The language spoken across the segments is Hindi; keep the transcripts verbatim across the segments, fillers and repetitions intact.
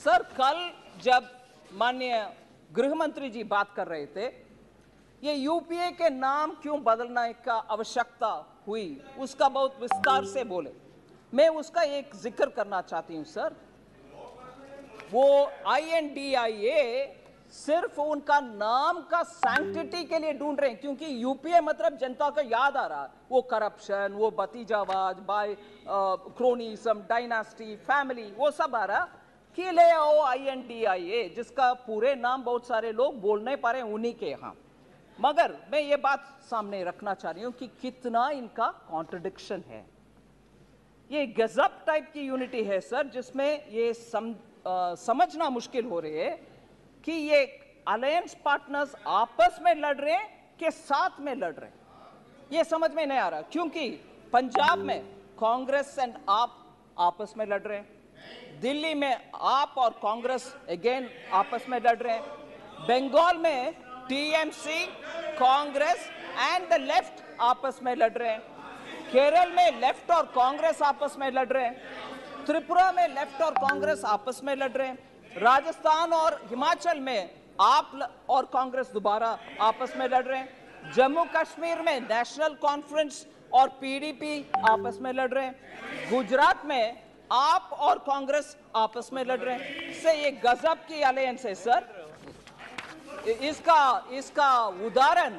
सर, कल जब माननीय गृह मंत्री जी बात कर रहे थे, ये यूपीए के नाम क्यों बदलने का आवश्यकता हुई, उसका बहुत विस्तार से बोले। मैं उसका एक जिक्र करना चाहती हूं सर। वो आईएनडीआईए सिर्फ उनका नाम का सैंक्टिटी के लिए ढूंढ रहे हैं, क्योंकि यूपीए मतलब जनता को याद आ रहा है, वो करप्शन, वो भतीजावाज, बाय क्रोनिज्म, डायनास्टी, फैमिली, वो सब आ रहा कि ले आओ आईएनडीआईए, जिसका पूरे नाम बहुत सारे लोग बोल नहीं पा रहे उन्हीं के यहाँ। मगर मैं ये बात सामने रखना चाह रही हूं कि कितना इनका कॉन्ट्रडिक्शन है। ये गजब टाइप की यूनिटी है सर, जिसमें ये सम, आ, समझना मुश्किल हो रही है कि ये अलायंस पार्टनर्स आपस में लड़ रहे हैं कि साथ में लड़ रहे हैं, ये समझ में नहीं आ रहा। क्योंकि पंजाब में कांग्रेस एंड आप आपस में लड़ रहे हैं, दिल्ली में आप और कांग्रेस अगेन आपस में लड़ रहे हैं, बंगाल में TMC, Congress and the left आपस में लड़ रहे हैं, केरल में लेफ्ट और कांग्रेस आपस में लड़ रहे हैं, त्रिपुरा में लेफ्ट और कांग्रेस आपस में लड़ रहे हैं, राजस्थान और हिमाचल में आप और कांग्रेस दोबारा आपस में लड़ रहे हैं, जम्मू कश्मीर में नेशनल कॉन्फ्रेंस और पीडीपी आपस में लड़ रहे हैं, गुजरात में आप और कांग्रेस आपस में लड़ रहे हैं। इससे ये गजब की अलायंस है सर। इसका इसका उदाहरण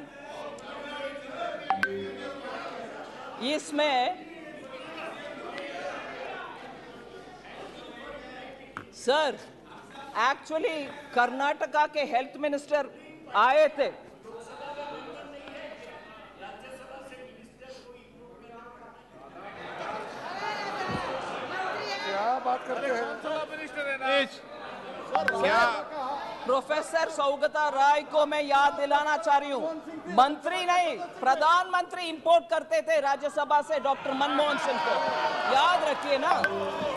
इसमें सर, एक्चुअली कर्नाटका के हेल्थ मिनिस्टर आए थे, क्या बात करते हैं? क्या प्रोफेसर सौगता राय को मैं याद दिलाना चाह रही हूँ, मंत्री नहीं प्रधानमंत्री इंपोर्ट करते थे राज्यसभा से डॉक्टर मनमोहन सिंह को, याद रखिए ना।